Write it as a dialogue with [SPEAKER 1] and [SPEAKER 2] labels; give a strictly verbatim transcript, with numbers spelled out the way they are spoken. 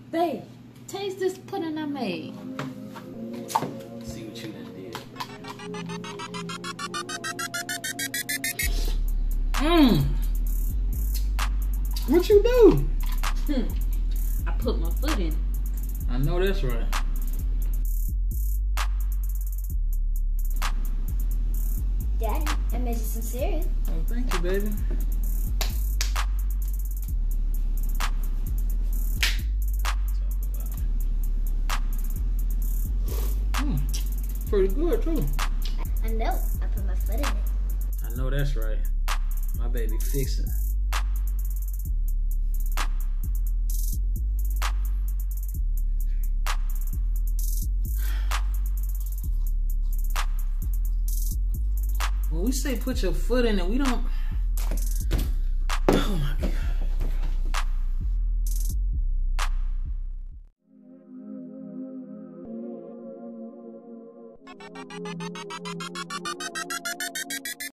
[SPEAKER 1] Babe, taste this pudding I made.
[SPEAKER 2] See what you done did.
[SPEAKER 3] Mmm. What you do?
[SPEAKER 1] Hmm. I put my foot in it.
[SPEAKER 3] I know that's right.
[SPEAKER 4] Daddy, I made you some cereal.
[SPEAKER 3] Oh, thank you, baby. Hmm. Pretty good, too.
[SPEAKER 4] I know. I put my foot in it.
[SPEAKER 3] I know that's right. My baby fixing. When we say put your foot in it, we don't. Oh my God.